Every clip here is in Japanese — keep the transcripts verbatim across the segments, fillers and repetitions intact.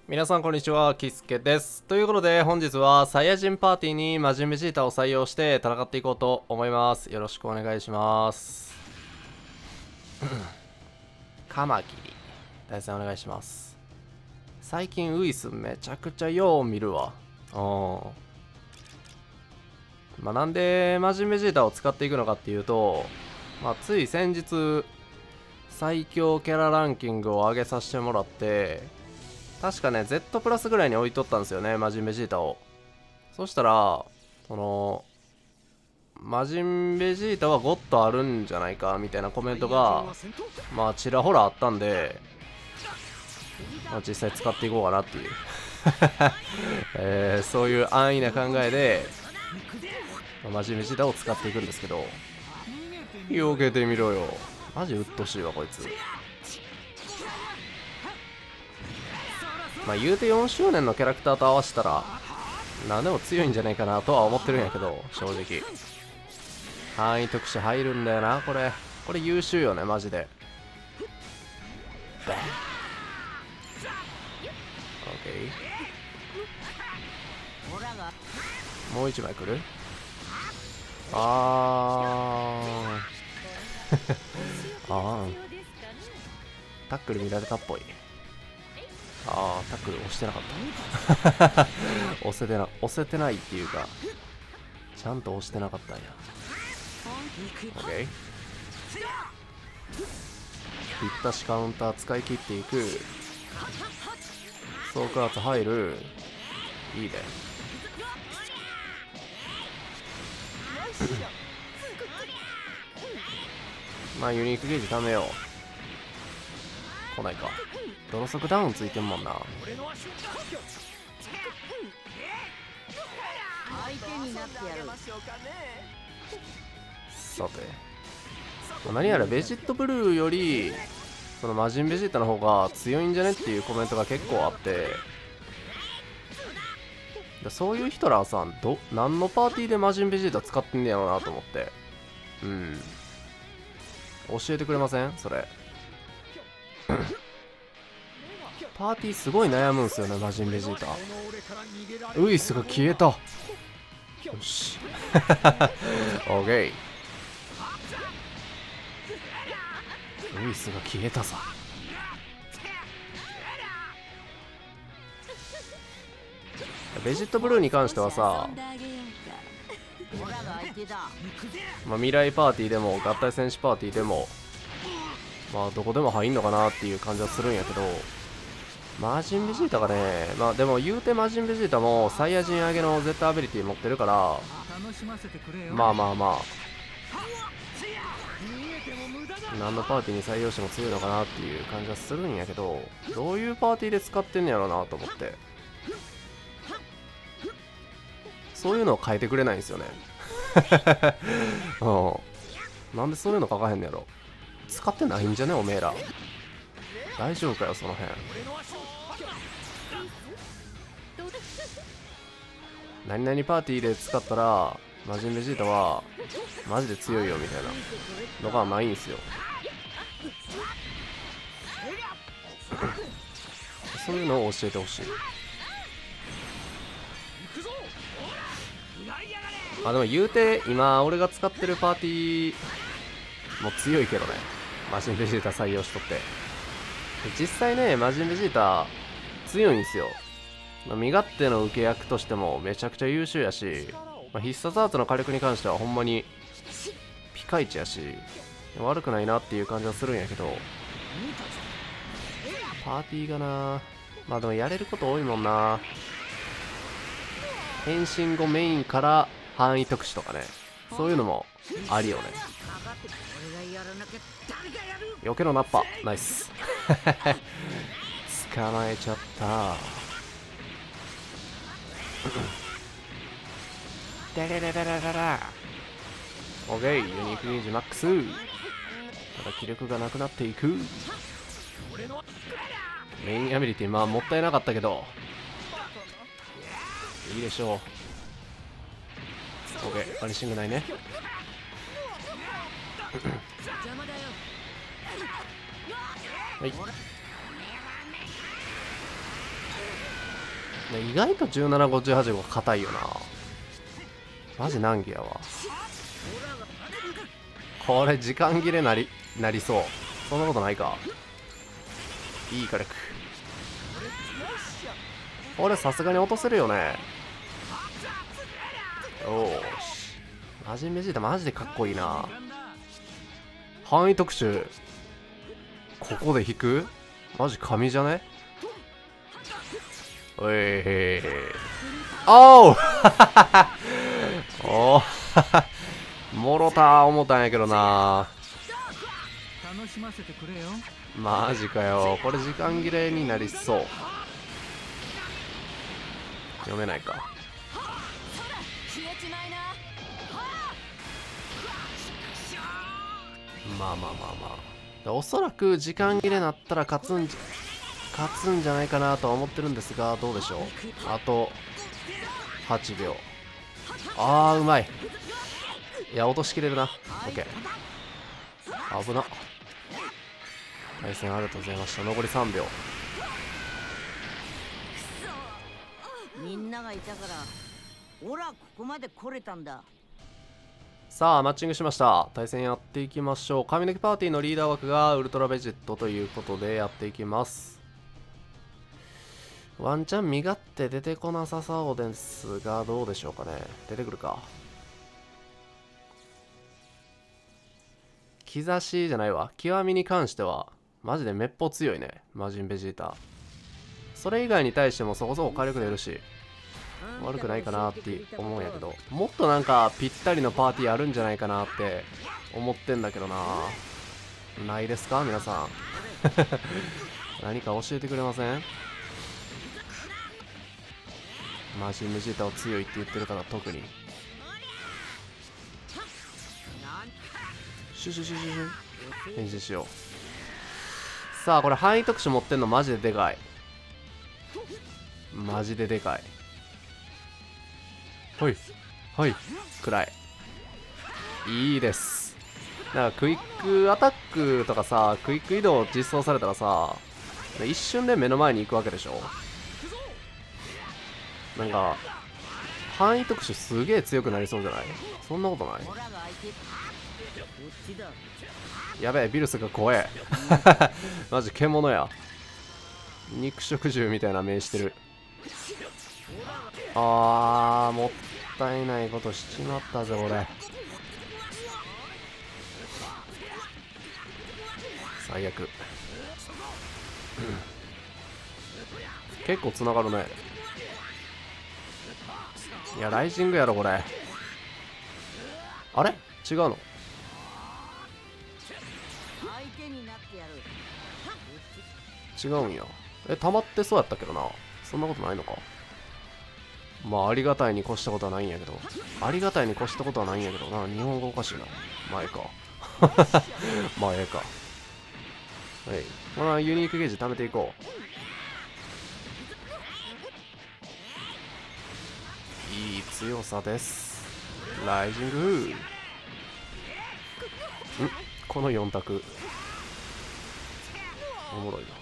皆さんこんにちは、キスケです。ということで本日はサイヤ人パーティーに魔人ベジータを採用して戦っていこうと思います。よろしくお願いします。カマキリ対戦お願いします。最近ウイスめちゃくちゃよう見るわ。うん。まあ、なんで魔人ベジータを使っていくのかっていうと、まあ、つい先日最強キャラランキングを上げさせてもらって、確かね Z プラスぐらいに置いとったんですよね、魔人ベジータを。そしたらその魔人ベジータはゴッドあるんじゃないかみたいなコメントがまあちらほらあったんで、まあ、実際使っていこうかなっていう、えー、そういう安易な考えで魔人ベジータを使っていくんですけど、避けてみろよ。マジうっとうしいわこいつ。まあ言うてよんしゅうねんのキャラクターと合わせたら何でも強いんじゃないかなとは思ってるんやけど、正直範囲特殊入るんだよな。これこれ優秀よねマジで。バン OK、 もう一枚来る。あーあータックル見られたっぽい。ああ、タックル押してなかった押せてな、押せてないっていうかちゃんと押してなかったんや。 OK、 ぴったしカウンター使い切っていく。ソークアーツ入る。いいねまあユニークゲージ貯めよう。来ないか。泥速ダウンついてんもんな。さて何やらベジットブルーよりその魔人ベジータの方が強いんじゃねっていうコメントが結構あって、そういう人らはさ、ど何のパーティーで魔人ベジータ使ってんねやろうなと思って、うん教えてくれませんそれパーティーすごい悩むんすよね魔人ベジータ。ウイスが消えた。よしオーケー。ウイスが消えたさ。ベジットブルーに関してはさ、まあ、未来パーティーでも合体戦士パーティーでもまあどこでも入んのかなっていう感じはするんやけど、魔人ベジータがね、まあでも言うて魔人ベジータもサイヤ人上げの Z アビリティ持ってるから、まあまあまあ何のパーティーに採用しても強いのかなっていう感じはするんやけど、どういうパーティーで使ってんのやろうなと思って、そういうのを変えてくれないんですよねうん、なんでそういうの書かへんのやろ。使ってないんじゃねおめえら。大丈夫かよその辺。何々パーティーで使ったら魔人ベジータはマジで強いよみたいなのがないんすよそういうのを教えてほしい。あでも言うて今俺が使ってるパーティーも強いけどね、魔人ベジータ採用しとって。実際ね魔人ベジータ強いんすよ。身勝手の受け役としてもめちゃくちゃ優秀やし、まあ、必殺アーツの火力に関してはほんまにピカイチやし悪くないなっていう感じはするんやけど、パーティーがな、まあでもやれること多いもんな。変身後メインから範囲特殊とかね、そういうのもありよね。避けろナッパナイス捕まえちゃったダララララララ。オッケー、ユニークゲージマックス。ただ気力がなくなっていく。メインアビリティまあもったいなかったけどいいでしょう。オッケー、バニシングないねはい意外とじゅうななごじゅうはちご硬いよな。マジ難儀やわ。これ時間切れなりなりそう。そんなことないか。いい火力。これさすがに落とせるよね。よーし。マジンベジータマジでかっこいいな。範囲特殊ここで引く？マジ神じゃね？おいへーおうおーもろた思ったんやけどな。 楽しませてくれよ。 マジかよ。これ時間切れになりそう。読めないか。まあまあまあまあ、おそらく時間切れになったら勝つんじ勝つんじゃないかなとは思ってるんですが、どうでしょう。あとはちびょう。あーうまい。いや落としきれるな。 OK。 危な。対戦ありがとうございました。残りさんびょう。 みんながいたからオラここまで来れたんだ。 さあマッチングしました。対戦やっていきましょう。髪の毛パーティーのリーダー枠がウルトラベジェットということでやっていきます。ワンチャン身勝手出てこなさそうですが、どうでしょうかね。出てくるか。兆しじゃないわ。極みに関してはマジでめっぽう強いね、魔人ベジータ。それ以外に対してもそこそこ火力出るし悪くないかなって思うんやけど、もっとなんかぴったりのパーティーあるんじゃないかなって思ってんだけどな。ないですか皆さん何か教えてくれません？マジンベジータを強いって言ってるから特に。シュシュシュシュシュ変身しよう。さあこれ範囲特殊持ってんのマジででかい。マジででかい。ほいほいくらいいいです。なんかクイックアタックとかさ、クイック移動実装されたらさ、一瞬で目の前に行くわけでしょ。なんか範囲特殊すげえ強くなりそうじゃない？そんなことない？やべえビルスが怖えマジ獣や。肉食獣みたいな目してる。あーもったいないことしちまったぜ俺。最悪、うん、結構つながるね。いやライジングやろこれ。あれ違うの？違うんや。え溜まってそうやったけどな。そんなことないのか。まあありがたいに越したことはないんやけど、ありがたいに越したことはないんやけどな。日本語おかしいな。まあええかまあええか。はい、このユニークゲージ貯めていこう。いい強さです。ライジングんこのよん択おもろいな。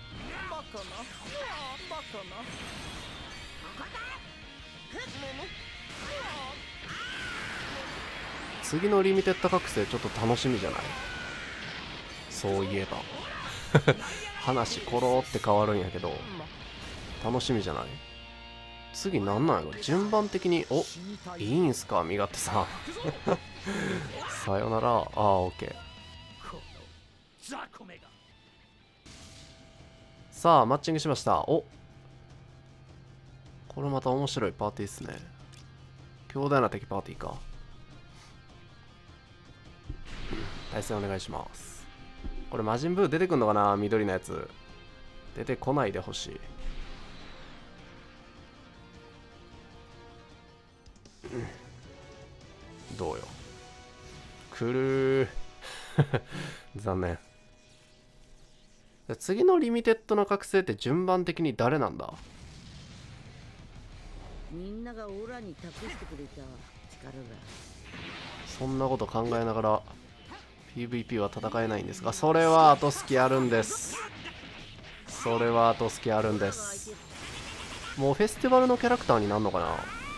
次のリミテッド覚醒ちょっと楽しみじゃない？そういえば話コロって変わるんやけど楽しみじゃない？次なんなんやろ順番的に。おいいんすか身勝手さんさよなら。ああオッケー。さあマッチングしました。おこれまた面白いパーティーっすね。強大な敵パーティーか。対戦お願いします。これ魔人ブー出てくんのかな。緑のやつ出てこないでほしい。どうよくるー残念。次のリミテッドの覚醒って順番的に誰なんだ？ みんながオラに託してくれた力だ。 そんなこと考えながら ピーブイピー は戦えないんですが、それは後隙あるんです。それは後隙あるんです。 もうフェスティバルのキャラクターになるのかな。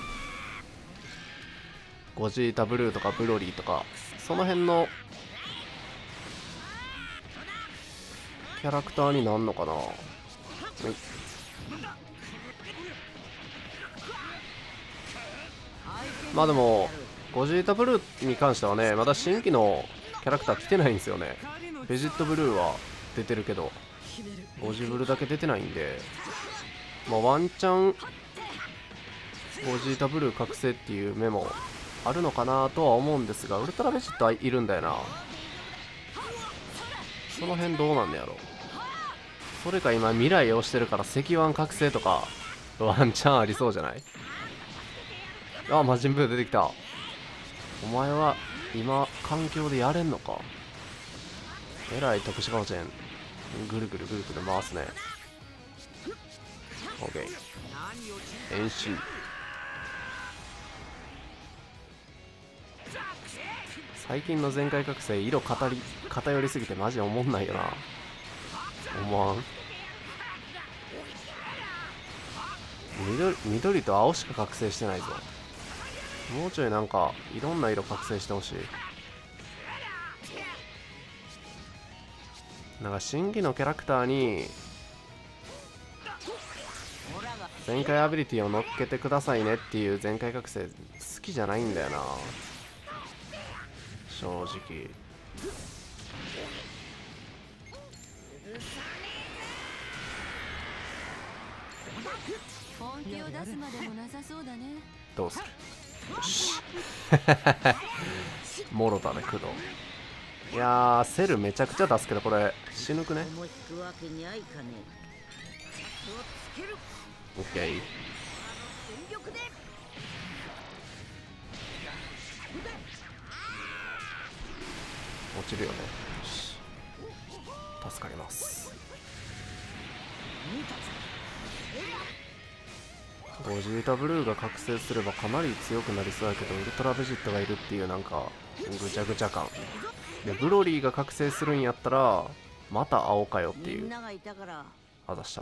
ゴジータブルーとかブロリーとかその辺のキャラクターになるのかな。まあでもゴジータブルーに関してはね、まだ新規のキャラクター来てないんですよね。ベジットブルーは出てるけどゴジブルだけ出てないんで、まあワンチャンゴジータブルー覚醒っていう目もあるのかなとは思うんですが、ウルトラベジットはいるんだよな。その辺どうなんだやろ。それか今未来をしてるから赤腕覚醒とかワンチャンありそうじゃない。あ、魔人ブー出てきた。お前は今環境でやれんのか。えらい特殊かもしれん。ぐるぐるぐるぐる回すね。 OK 変身。最近の全開覚醒色語り偏りすぎてマジおもんないよな。思わん。緑, 緑と青しか覚醒してないぞ。もうちょいなんかいろんな色覚醒してほしい。なんか新規のキャラクターに全開アビリティを乗っけてくださいねっていう全開覚醒好きじゃないんだよな正直。 本気を出すまでもなさそうだね。 どうする。よしもろだね工藤。いやーセルめちゃくちゃ出すけどこれ死ぬくね。オッケー。落ちるよね。よし助かります。ゴジータブルーが覚醒すればかなり強くなりそうやけど、ウルトラベジットがいるっていうなんかぐちゃぐちゃ感で、ブロリーが覚醒するんやったらまた青かよっていう。あざした。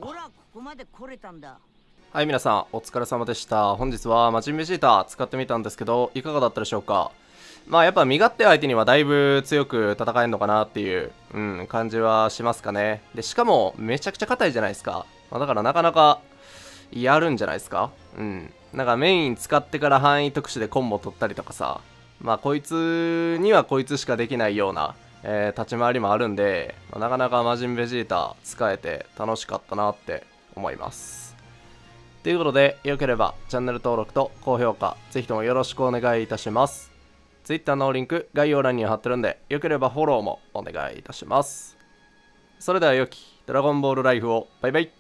はい皆さんお疲れ様でした。本日は魔人ベジータ使ってみたんですけどいかがだったでしょうか。まあやっぱ身勝手相手にはだいぶ強く戦えるのかなっていう、うん、感じはしますかね。でしかもめちゃくちゃ硬いじゃないですか、まあ、だからなかなかやるんじゃないですか。うん。なんかメイン使ってから範囲特殊でコンボ取ったりとかさ、まあこいつにはこいつしかできないような、えー、立ち回りもあるんで、まあ、なかなか魔人ベジータ使えて楽しかったなって思います。ということでよければチャンネル登録と高評価ぜひともよろしくお願いいたします。Twitter のリンク概要欄に貼ってるんでよければフォローもお願いいたします。それでは良きドラゴンボールライフを。バイバイ。